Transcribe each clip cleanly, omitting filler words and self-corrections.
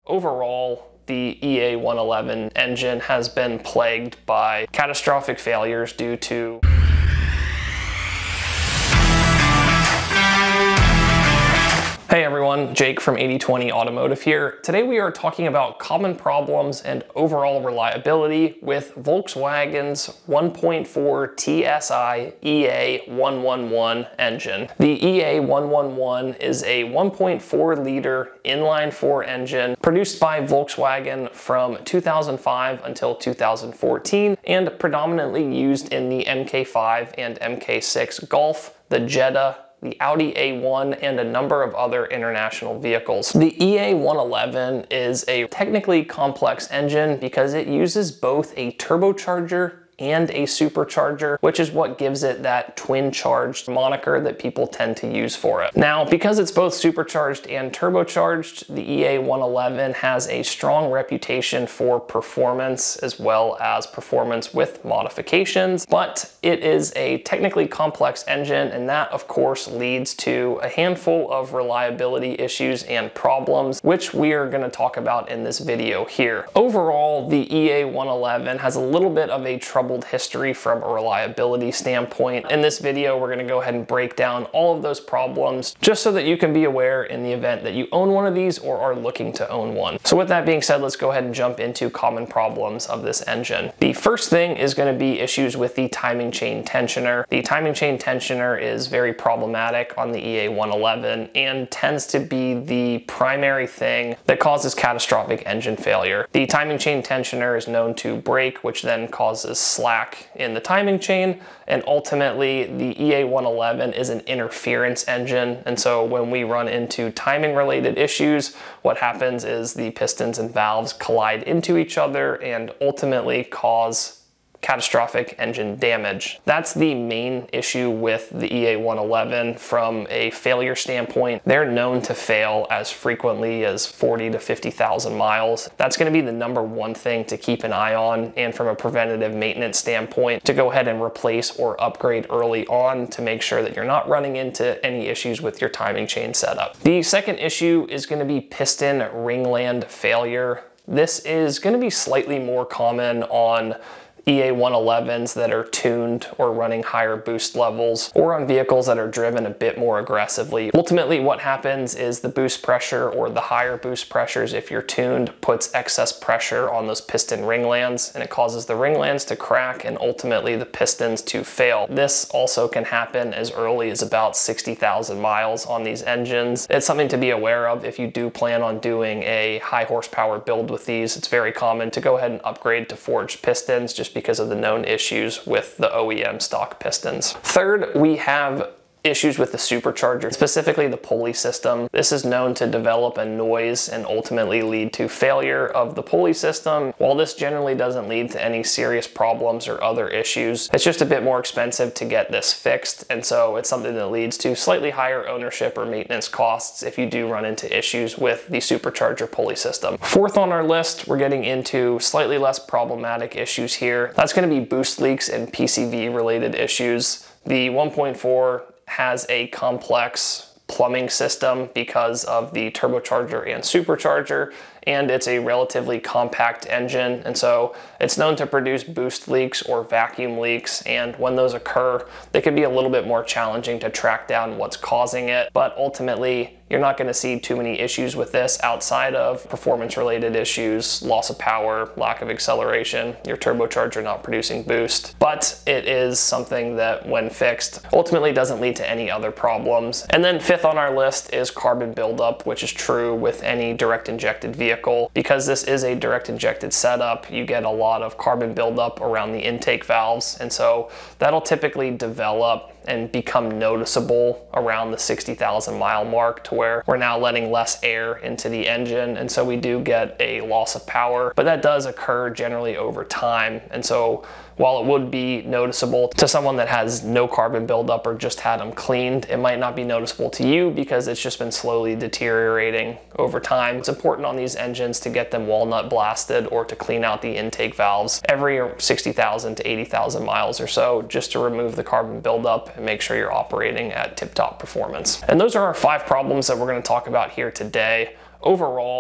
Overall, the EA111 engine has been plagued by catastrophic failures due to Hey everyone, Jake from 1.4 Automotive here. Today we are talking about common problems and overall reliability with Volkswagen's 1.4 TSI EA111 engine. The EA111 is a 1.4 liter inline-4 engine produced by Volkswagen from 2005 until 2014 and predominantly used in the MK5 and MK6 Golf, the Jetta, the Audi A1, and a number of other international vehicles. The EA111 is a technically complex engine because it uses both a turbocharger and a supercharger, which is what gives it that twin-charged moniker that people tend to use for it. Now, because it's both supercharged and turbocharged, the EA111 has a strong reputation for performance as well as performance with modifications, but it is a technically complex engine, and that of course leads to a handful of reliability issues and problems, which we are going to talk about in this video here. Overall, the EA111 has a little bit of a troubled history from a reliability standpoint. In this video, we're going to go ahead and break down all of those problems just so that you can be aware in the event that you own one of these or are looking to own one. So with that being said, let's go ahead and jump into common problems of this engine. The first thing is going to be issues with the timing chain tensioner. The timing chain tensioner is very problematic on the EA111 and tends to be the primary thing that causes catastrophic engine failure. The timing chain tensioner is known to break, which then causes slack in the timing chain, and ultimately the EA111 is an interference engine, and so when we run into timing related issues, what happens is the pistons and valves collide into each other and ultimately cause catastrophic engine damage. That's the main issue with the EA111 from a failure standpoint. They're known to fail as frequently as 40 to 50,000 miles. That's going to be the number one thing to keep an eye on, and from a preventative maintenance standpoint, to go ahead and replace or upgrade early on to make sure that you're not running into any issues with your timing chain setup. The second issue is going to be piston ringland failure. This is going to be slightly more common on EA111s that are tuned or running higher boost levels, or on vehicles that are driven a bit more aggressively. Ultimately, what happens is the boost pressure, or the higher boost pressures if you're tuned, puts excess pressure on those piston ringlands, and it causes the ringlands to crack and ultimately the pistons to fail. This also can happen as early as about 60,000 miles on these engines. It's something to be aware of if you do plan on doing a high horsepower build with these. It's very common to go ahead and upgrade to forged pistons just because of the known issues with the OEM stock pistons. Third, we have issues with the supercharger, specifically the pulley system. This is known to develop a noise and ultimately lead to failure of the pulley system. While this generally doesn't lead to any serious problems or other issues, it's just a bit more expensive to get this fixed, and so it's something that leads to slightly higher ownership or maintenance costs if you do run into issues with the supercharger pulley system. Fourth on our list, we're getting into slightly less problematic issues here. That's going to be boost leaks and PCV related issues. The 1.4 has a complex plumbing system because of the turbocharger and supercharger, and it's a relatively compact engine, and so it's known to produce boost leaks or vacuum leaks, and when those occur, they can be a little bit more challenging to track down what's causing it, but ultimately you're not going to see too many issues with this outside of performance related issues, loss of power, lack of acceleration, your turbocharger not producing boost. But it is something that when fixed ultimately doesn't lead to any other problems. And then fifth on our list is carbon buildup, which is true with any direct injected vehicle. Because this is a direct injected setup, you get a lot of carbon buildup around the intake valves, and so that'll typically develop and become noticeable around the 60,000 mile mark, to where we're now letting less air into the engine, and so we do get a loss of power, but that does occur generally over time. And so while it would be noticeable to someone that has no carbon buildup or just had them cleaned, it might not be noticeable to you because it's just been slowly deteriorating over time. It's important on these engines to get them walnut blasted or to clean out the intake valves every 60,000 to 80,000 miles or so, just to remove the carbon buildup and make sure you're operating at tip-top performance. And those are our 5 problems that we're going to talk about here today. Overall,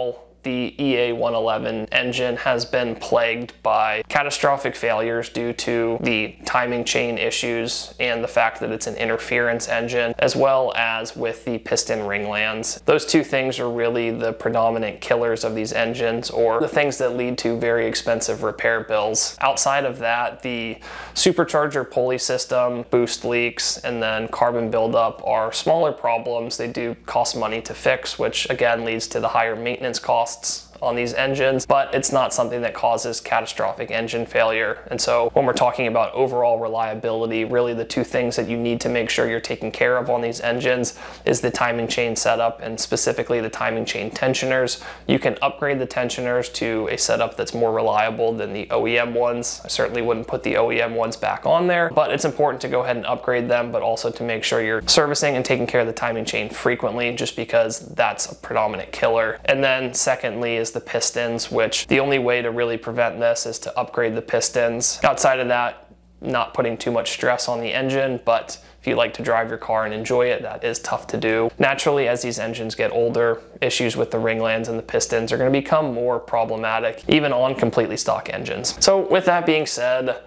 the EA111 engine has been plagued by catastrophic failures due to the timing chain issues and the fact that it's an interference engine, as well as with the piston ringlands. Those two things are really the predominant killers of these engines, or the things that lead to very expensive repair bills. Outside of that, the supercharger pulley system, boost leaks, and then carbon buildup are smaller problems. They do cost money to fix, which again leads to the higher maintenance costs on these engines, but it's not something that causes catastrophic engine failure. And so when we're talking about overall reliability, really the two things that you need to make sure you're taking care of on these engines is the timing chain setup, and specifically the timing chain tensioners. You can upgrade the tensioners to a setup that's more reliable than the OEM ones. I certainly wouldn't put the OEM ones back on there, but it's important to go ahead and upgrade them, but also to make sure you're servicing and taking care of the timing chain frequently, just because that's a predominant killer. And then secondly is the pistons, which the only way to really prevent this is to upgrade the pistons. Outside of that, not putting too much stress on the engine, but if you like to drive your car and enjoy it, that is tough to do. Naturally, as these engines get older, issues with the ringlands and the pistons are going to become more problematic, even on completely stock engines. So with that being said,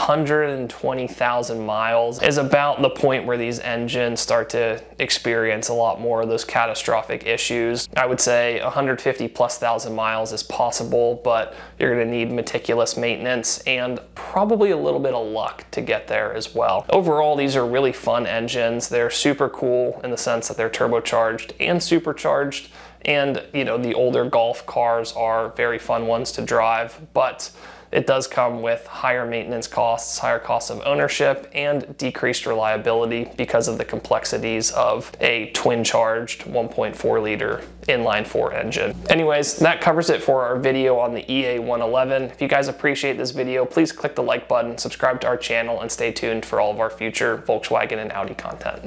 120,000 miles is about the point where these engines start to experience a lot more of those catastrophic issues. I would say 150,000+ miles is possible, but you're going to need meticulous maintenance and probably a little bit of luck to get there as well. Overall, these are really fun engines. They're super cool in the sense that they're turbocharged and supercharged, and you know, the older Golf cars are very fun ones to drive, but it does come with higher maintenance costs, higher costs of ownership, and decreased reliability because of the complexities of a twin-charged 1.4 liter inline-4 engine. Anyways, that covers it for our video on the EA111. If you guys appreciate this video, please click the like button, subscribe to our channel, and stay tuned for all of our future Volkswagen and Audi content.